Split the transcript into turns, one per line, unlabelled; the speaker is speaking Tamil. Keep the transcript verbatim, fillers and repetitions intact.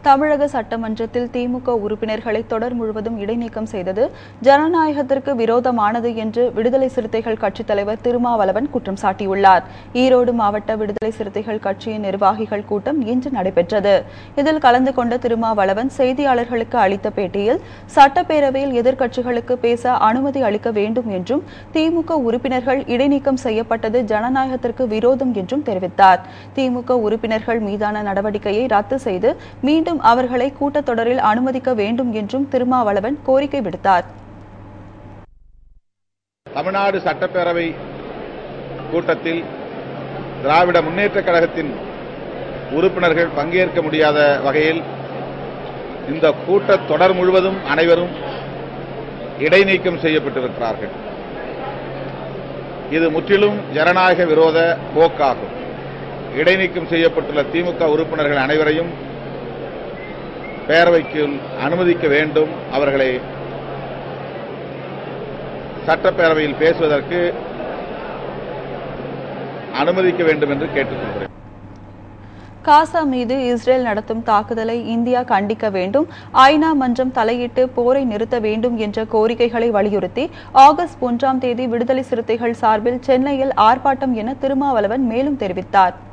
தமிழக சட்டமன்றத்தில் திமுக உறுப்பினர்களை தொடர் முழுவதும் இடைநீக்கம் செய்தது ஜனநாயகத்திற்கு விரோதமானது என்று விடுதலை சிறுத்தைகள் கட்சித் தலைவர் திருமாவளவன் குற்றம் சாட்டியுள்ளார். ஈரோடு மாவட்ட விடுதலை சிறுத்தைகள் கட்சியின் நிர்வாகிகள் கூட்டம் இன்று நடைபெற்றது. இதில் கலந்து கொண்ட திருமாவளவன் செய்தியாளர்களுக்கு அளித்த பேட்டியில் சட்டப்பேரவையில் எதிர்க்கட்சிகளுக்கு பேச அனுமதி அளிக்க வேண்டும் என்றும் திமுக உறுப்பினர்கள் இடைநீக்கம் செய்யப்பட்டது ஜனநாயகத்திற்கு விரோதம் என்றும் தெரிவித்தார். திமுக உறுப்பினர்கள் மீதான நடவடிக்கையை ரத்து செய்து மீண்டும் அவர்களை கூட்டத்தொடரில் அனுமதிக்க வேண்டும் என்றும் திருமாவளவன் கோரிக்கை விடுத்தார்.
தமிழ்நாடு சட்டப்பேரவை கூட்டத்தில் திராவிட முன்னேற்றக் கழகத்தின் உறுப்பினர்கள் பங்கேற்க முடியாத வகையில் இந்த கூட்டத்தொடர் முழுவதும் அனைவரும் இடைநீக்கம் செய்யப்பட்டிருக்கிறார்கள். இது முற்றிலும் ஜனநாயக விரோத போக்காகும். இடைநீக்கம் செய்யப்பட்டுள்ள திமுக உறுப்பினர்கள் அனைவரையும் பேரவைக்கு அனுமதிக்க வேண்டும், அவர்களை சட்டப்பேரவையில் பேசுவதற்கு அனுமதிக்க வேண்டும் என்று கேட்டுக்கொள்கிறேன்.
காசா மீது இஸ்ரேல் நடத்தும் தாக்குதலை இந்தியா கண்டிக்க வேண்டும், ஐநா மன்றம் தலையிட்டு போரை நிறுத்த வேண்டும் என்ற கோரிக்கைகளை வலியுறுத்தி ஆகஸ்ட் ஒன்றாம் தேதி விடுதலை சிறுத்தைகள் சார்பில் சென்னையில் ஆர்ப்பாட்டம் என திருமாவளவன் மேலும் தெரிவித்தார்.